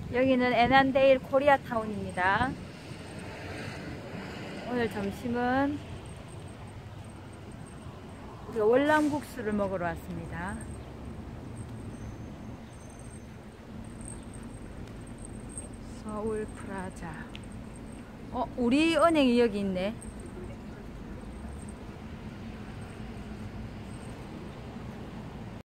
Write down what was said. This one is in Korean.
여기는 애난데일 코리아타운입니다. 오늘 점심은 우리가 월남국수를 먹으러 왔습니다. 서울 프라자. 우리 은행이 여기 있네.